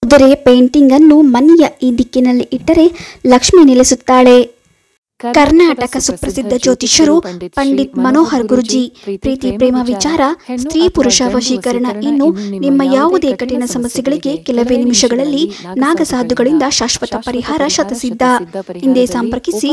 ಕುದುರೆ ಪೇಂಟಿಂಗ್ ಅನ್ನು ಮನೆಯ ಈ ದಿಕ್ಕಿನಲ್ಲಿ ಇಟ್ಟರೆ ಲಕ್ಷ್ಮಿ ನೆಲೆಸುತ್ತಾಳೆ. ಕರ್ನಾಟಕ ಸುಪ್ರಸಿದ್ಧ ಜ್ಯೋತಿಷ್ಯರು ಪಂಡಿತ್ ಮನೋಹರ್ ಗುರುಜಿ ಪ್ರೀತಿ ಪ್ರೇಮ ವಿಚಾರ ಸ್ತ್ರೀ ಪುರುಷ ವಶೀಕರಣ ಇನ್ನು ನಿಮ್ಮ ಯಾವುದೇ ಕಠಿಣ ಸಮಸ್ಯೆಗಳಿಗೆ ಕೆಲವೇ ನಿಮಿಷಗಳಲ್ಲಿ ನಾಗಸಾಧುಗಳಿಂದ ಶಾಶ್ವತ ಪರಿಹಾರ ಶತಸಿದ್ಧ. ಹಿಂದೆ ಸಂಪರ್ಕಿಸಿ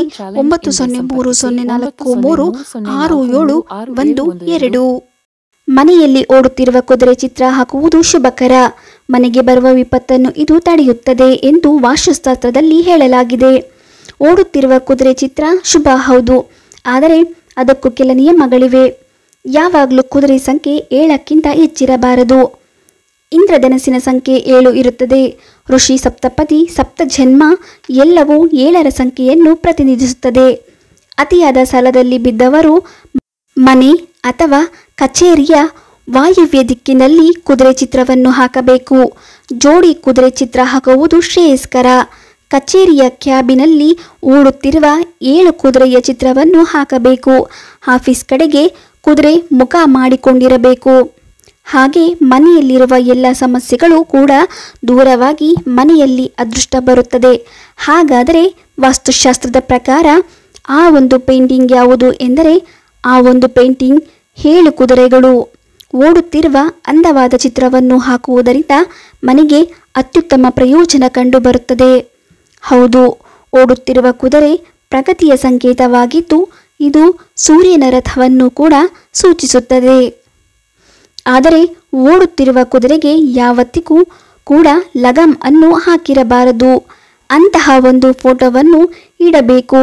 9034036712. ಮನೆಯಲ್ಲಿ ಓಡುತ್ತಿರುವ ಕುದುರೆ ಚಿತ್ರ ಹಾಕುವುದು ಶುಭಕರ. ಮನೆಗೆ ಬರುವ ವಿಪತ್ತನ್ನು ಇದು ತಡೆಯುತ್ತದೆ ಎಂದು ವಾಸ್ತುಶಾಸ್ತ್ರದಲ್ಲಿ ಹೇಳಲಾಗಿದೆ. ಓಡುತ್ತಿರುವ ಕುದುರೆ ಚಿತ್ರ ಶುಭ ಹೌದು, ಆದರೆ ಅದಕ್ಕೂ ಕೆಲ ನಿಯಮಗಳಿವೆ. ಯಾವಾಗಲೂ ಕುದುರೆ ಸಂಖ್ಯೆ 7ಕ್ಕಿಂತ ಹೆಚ್ಚಿರಬಾರದು. ಇಂದ್ರಧನಸ್ಸಿನ ಸಂಖ್ಯೆ 7 ಇರುತ್ತದೆ. ಋಷಿ ಸಪ್ತಪದಿ ಸಪ್ತಜನ್ಮ ಎಲ್ಲವೂ 7ರ ಸಂಖ್ಯೆಯನ್ನು ಪ್ರತಿನಿಧಿಸುತ್ತದೆ. ಅತಿಯಾದ ಸಾಲದಲ್ಲಿ ಬಿದ್ದವರು ಮನೆ ಅಥವಾ ಕಚೇರಿಯ ವಾಯುವ್ಯ ದಿಕ್ಕಿನಲ್ಲಿ ಕುದುರೆ ಚಿತ್ರವನ್ನು ಹಾಕಬೇಕು. ಜೋಡಿ ಕುದುರೆ ಚಿತ್ರ ಹಾಕುವುದು ಶ್ರೇಯಸ್ಕರ. ಕಚೇರಿಯ ಕ್ಯಾಬಿನಲ್ಲಿ ಓಡುತ್ತಿರುವ 7 ಕುದುರೆಯ ಚಿತ್ರವನ್ನು ಹಾಕಬೇಕು. ಆಫೀಸ್ ಕಡೆಗೆ ಕುದುರೆ ಮುಖ ಮಾಡಿಕೊಂಡಿರಬೇಕು. ಹಾಗೆ ಮನೆಯಲ್ಲಿರುವ ಎಲ್ಲ ಸಮಸ್ಯೆಗಳು ಕೂಡ ದೂರವಾಗಿ ಮನೆಯಲ್ಲಿ ಅದೃಷ್ಟ ಬರುತ್ತದೆ. ಹಾಗಾದರೆ ವಾಸ್ತುಶಾಸ್ತ್ರದ ಪ್ರಕಾರ ಆ ಒಂದು ಪೇಂಟಿಂಗ್ ಯಾವುದು ಎಂದರೆ ಆ ಒಂದು ಪೇಂಟಿಂಗ್ 7 ಕುದುರೆಗಳು ಓಡುತ್ತಿರುವ ಅಂದವಾದ ಚಿತ್ರವನ್ನು ಹಾಕುವುದರಿಂದ ಮನೆಗೆ ಅತ್ಯುತ್ತಮ ಪ್ರಯೋಜನ ಕಂಡುಬರುತ್ತದೆ. ಹೌದು, ಓಡುತ್ತಿರುವ ಕುದುರೆ ಪ್ರಗತಿಯ ಸಂಕೇತವಾಗಿದ್ದು ಇದು ಸೂರ್ಯನ ರಥವನ್ನು ಕೂಡ ಸೂಚಿಸುತ್ತದೆ. ಆದರೆ ಓಡುತ್ತಿರುವ ಕುದುರೆಗೆ ಯಾವತ್ತಿಗೂ ಕೂಡ ಲಗಾಮ್ ಅನ್ನು ಹಾಕಿರಬಾರದು. ಅಂತಹ ಒಂದು ಫೋಟೋವನ್ನು ಇಡಬೇಕು.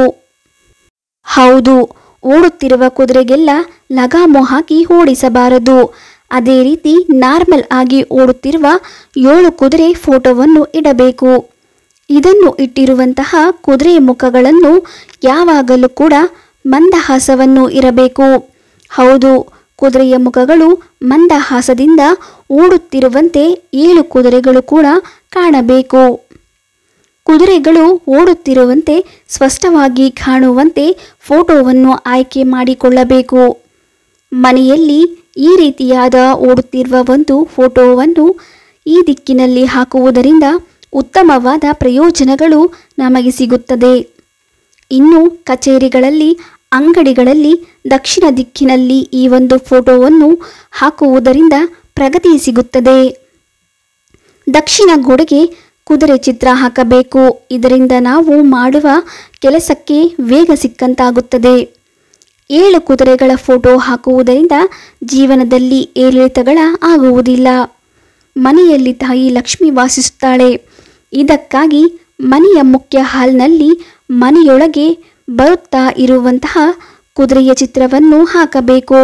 ಹೌದು, ಓಡುತ್ತಿರುವ ಕುದುರೆಗೆಲ್ಲ ಲಗಾಮು ಹಾಕಿ ಓಡಿಸಬಾರದು. ಅದೇ ರೀತಿ ನಾರ್ಮಲ್ ಆಗಿ ಓಡುತ್ತಿರುವ 7 ಕುದುರೆ ಫೋಟೋವನ್ನು ಇಡಬೇಕು. ಇದನ್ನು ಇಟ್ಟಿರುವಂತಹ ಕುದುರೆ ಮುಖಗಳನ್ನು ಯಾವಾಗಲೂ ಕೂಡ ಮಂದಹಾಸವನ್ನು ಇರಬೇಕು. ಹೌದು, ಕುದುರೆಯ ಮುಖಗಳು ಮಂದಹಾಸದಿಂದ ಓಡುತ್ತಿರುವಂತೆ 7 ಕುದುರೆಗಳು ಕೂಡ ಕಾಣಬೇಕು. ಕುದುರೆಗಳು ಓಡುತ್ತಿರುವಂತೆ ಸ್ಪಷ್ಟವಾಗಿ ಕಾಣುವಂತೆ ಫೋಟೋವನ್ನು ಆಯ್ಕೆ ಮಾಡಿಕೊಳ್ಳಬೇಕು. ಮನೆಯಲ್ಲಿ ಈ ರೀತಿಯಾದ ಓಡುತ್ತಿರುವ ಒಂದು ಫೋಟೋವನ್ನು ಈ ದಿಕ್ಕಿನಲ್ಲಿ ಹಾಕುವುದರಿಂದ ಉತ್ತಮವಾದ ಪ್ರಯೋಜನಗಳು ನಮಗೆ ಸಿಗುತ್ತದೆ. ಇನ್ನು ಕಚೇರಿಗಳಲ್ಲಿ ಅಂಗಡಿಗಳಲ್ಲಿ ದಕ್ಷಿಣ ದಿಕ್ಕಿನಲ್ಲಿ ಈ ಒಂದು ಫೋಟೋವನ್ನು ಹಾಕುವುದರಿಂದ ಪ್ರಗತಿ ಸಿಗುತ್ತದೆ. ದಕ್ಷಿಣ ಗೋಡೆಗೆ ಕುದುರೆ ಚಿತ್ರ ಹಾಕಬೇಕು. ಇದರಿಂದ ನಾವು ಮಾಡುವ ಕೆಲಸಕ್ಕೆ ವೇಗ ಸಿಕ್ಕಂತಾಗುತ್ತದೆ. 7 ಕುದುರೆಗಳ ಫೋಟೋ ಹಾಕುವುದರಿಂದ ಜೀವನದಲ್ಲಿ ಏರಿಳಿತಗಳ ಆಗುವುದಿಲ್ಲ. ಮನೆಯಲ್ಲಿ ತಾಯಿ ಲಕ್ಷ್ಮಿ ವಾಸಿಸುತ್ತಾಳೆ. ಇದಕ್ಕಾಗಿ ಮನೆಯ ಮುಖ್ಯ ಹಾಲ್ನಲ್ಲಿ ಮನೆಯೊಳಗೆ ಬರುತ್ತಾ ಇರುವಂತಹ ಕುದುರೆಯ ಚಿತ್ರವನ್ನು ಹಾಕಬೇಕು.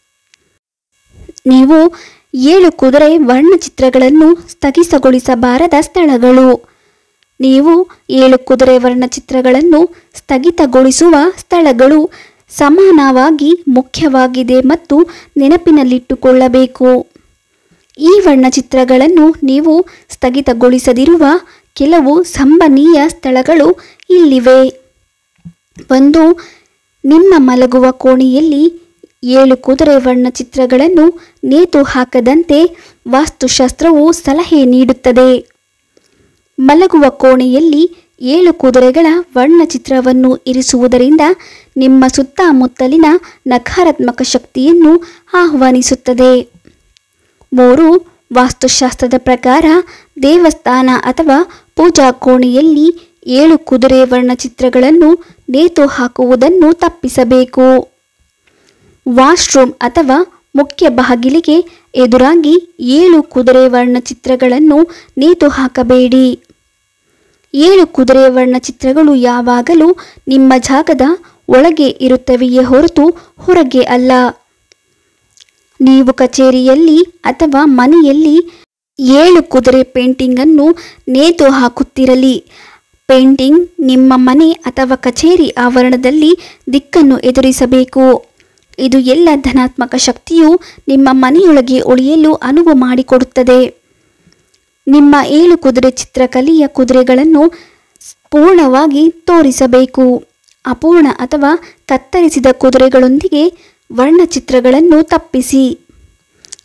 ನೀವು 7 ಕುದುರೆ ವರ್ಣಚಿತ್ರಗಳನ್ನು ಸ್ಥಗಿತಗೊಳಿಸಬಾರದ ಸ್ಥಳಗಳು. ನೀವು 7 ಕುದುರೆ ವರ್ಣಚಿತ್ರಗಳನ್ನು ಸ್ಥಗಿತಗೊಳಿಸುವ ಸ್ಥಳಗಳು ಸಮಾನವಾಗಿ ಮುಖ್ಯವಾಗಿದೆ ಮತ್ತು ನೆನಪಿನಲ್ಲಿಟ್ಟುಕೊಳ್ಳಬೇಕು. ಈ ವರ್ಣಚಿತ್ರಗಳನ್ನು ನೀವು ಸ್ಥಗಿತಗೊಳಿಸದಿರುವ ಕೆಲವು ಸಂಭವನೀಯ ಸ್ಥಳಗಳು ಇಲ್ಲಿವೆ. 1. ನಿಮ್ಮ ಮಲಗುವ ಕೋಣೆಯಲ್ಲಿ 7 ಕುದುರೆ ವರ್ಣಚಿತ್ರಗಳನ್ನು ನೇತು ಹಾಕದಂತೆ ವಾಸ್ತುಶಾಸ್ತ್ರವು ಸಲಹೆ ನೀಡುತ್ತದೆ. ಮಲಗುವ ಕೋಣೆಯಲ್ಲಿ 7 ಕುದುರೆಗಳ ವರ್ಣಚಿತ್ರವನ್ನು ಇರಿಸುವುದರಿಂದ ನಿಮ್ಮ ಸುತ್ತಮುತ್ತಲಿನ ನಕಾರಾತ್ಮಕ ಶಕ್ತಿಯನ್ನು ಆಹ್ವಾನಿಸುತ್ತದೆ. 3. ವಾಸ್ತುಶಾಸ್ತ್ರದ ಪ್ರಕಾರ ದೇವಸ್ಥಾನ ಅಥವಾ ಪೂಜಾ ಕೋಣೆಯಲ್ಲಿ 7 ಕುದುರೆ ವರ್ಣಚಿತ್ರಗಳನ್ನು ನೇತು ಹಾಕುವುದನ್ನು ತಪ್ಪಿಸಬೇಕು. ವಾಶ್ರೂಮ್ ಅಥವಾ ಮುಖ್ಯ ಬಾಗಿಲಿಗೆ ಎದುರಾಗಿ 7 ಕುದುರೆ ವರ್ಣಚಿತ್ರಗಳನ್ನು ನೇತು ಹಾಕಬೇಡಿ. 7 ಕುದುರೆ ವರ್ಣಚಿತ್ರಗಳು ಯಾವಾಗಲೂ ನಿಮ್ಮ ಜಾಗದ ಒಳಗೆ ಇರುತ್ತವೆಯೇ ಹೊರತು ಹೊರಗೆ ಅಲ್ಲ. ನೀವು ಕಚೇರಿಯಲ್ಲಿ ಅಥವಾ ಮನೆಯಲ್ಲಿ 7 ಕುದುರೆ ಪೇಂಟಿಂಗ್ ಅನ್ನು ನೇತು ಹಾಕುತ್ತಿರಲಿ. ಪೇಂಟಿಂಗ್ ನಿಮ್ಮ ಮನೆ ಅಥವಾ ಕಚೇರಿ ಆವರಣದಲ್ಲಿ ದಿಕ್ಕನ್ನು ಎದುರಿಸಬೇಕು. ಇದು ಎಲ್ಲ ಧನಾತ್ಮಕ ಶಕ್ತಿಯು ನಿಮ್ಮ ಮನೆಯೊಳಗೆ ಉಳಿಯಲು ಅನುವು ಮಾಡಿಕೊಡುತ್ತದೆ. ನಿಮ್ಮ 7 ಕುದುರೆ ಚಿತ್ರಕಲೆಯ ಕುದುರೆಗಳನ್ನು ಪೂರ್ಣವಾಗಿ ತೋರಿಸಬೇಕು. ಅಪೂರ್ಣ ಅಥವಾ ಕತ್ತರಿಸಿದ ಕುದುರೆಗಳೊಂದಿಗೆ ವರ್ಣಚಿತ್ರಗಳನ್ನು ತಪ್ಪಿಸಿ.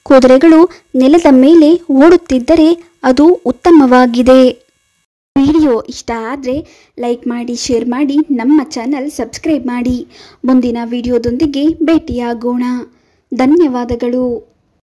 ಕುದುರೆಗಳು ನೆಲದ ಮೇಲೆ ಓಡುತ್ತಿದ್ದರೆ ಅದು ಉತ್ತಮವಾಗಿದೆ. ವಿಡಿಯೋ ಇಷ್ಟ ಆದರೆ ಲೈಕ್ ಮಾಡಿ, ಶೇರ್ ಮಾಡಿ, ನಮ್ಮ ಚಾನಲ್ ಸಬ್ಸ್ಕ್ರೈಬ್ ಮಾಡಿ. ಮುಂದಿನ ವಿಡಿಯೋದೊಂದಿಗೆ ಭೇಟಿಯಾಗೋಣ. ಧನ್ಯವಾದಗಳು.